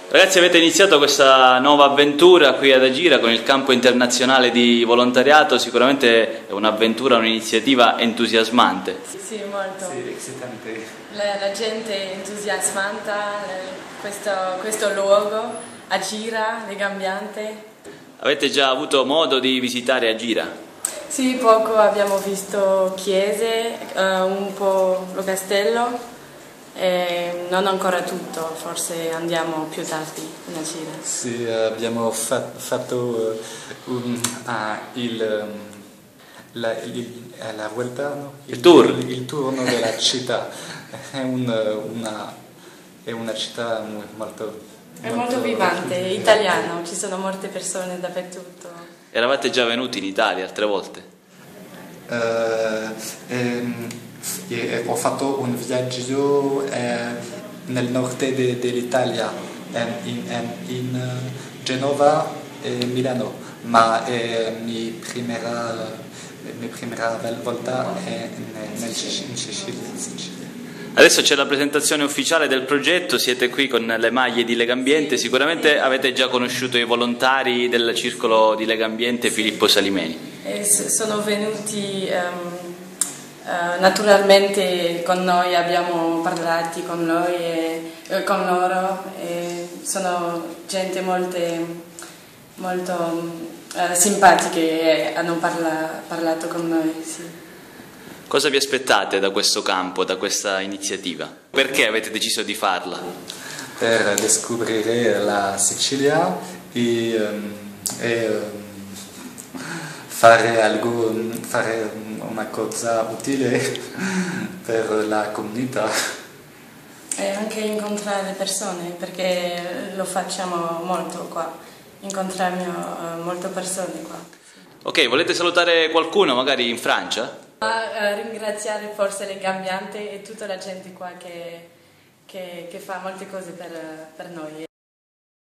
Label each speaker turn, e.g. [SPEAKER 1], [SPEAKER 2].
[SPEAKER 1] Ragazzi, avete iniziato questa nuova avventura qui ad Agira con il campo internazionale di volontariato, sicuramente è un'avventura, un'iniziativa entusiasmante.
[SPEAKER 2] Sì, molto.
[SPEAKER 3] Sì, excitante.
[SPEAKER 2] La gente è entusiasmata, questo luogo, Agira, Legambiente.
[SPEAKER 1] Avete già avuto modo di visitare Agira?
[SPEAKER 2] Sì, poco abbiamo visto chiese, un po' lo castello. Non ancora tutto, forse andiamo più tardi in Agira.
[SPEAKER 3] Sì, abbiamo fatto la vuelta, no?
[SPEAKER 1] Il tour.
[SPEAKER 3] Il turno della città. È una città molto...
[SPEAKER 2] È molto vivante, è italiano, ci sono molte persone dappertutto.
[SPEAKER 1] Eravate già venuti in Italia altre volte?
[SPEAKER 3] Ho fatto un viaggio nel nord dell'Italia, in Genova e Milano, ma mia prima volta è in Sicilia.
[SPEAKER 1] Adesso c'è la presentazione ufficiale del progetto, siete qui con le maglie di Legambiente, sicuramente avete già conosciuto i volontari del circolo di Legambiente Filippo Salimeni.
[SPEAKER 2] Sono venuti naturalmente con noi, abbiamo parlato con loro e sono gente molto simpatiche e hanno parlato con noi. Sì.
[SPEAKER 1] Cosa vi aspettate da questo campo, da questa iniziativa? Perché avete deciso di farla?
[SPEAKER 3] Per scoprire la Sicilia e fare una cosa utile per la comunità.
[SPEAKER 2] E anche incontrare persone, perché lo facciamo molto qua, incontriamo molte persone qua.
[SPEAKER 1] Ok, volete salutare qualcuno magari in Francia?
[SPEAKER 2] Ringraziare forse Legambiente e tutta la gente qua che fa molte cose per noi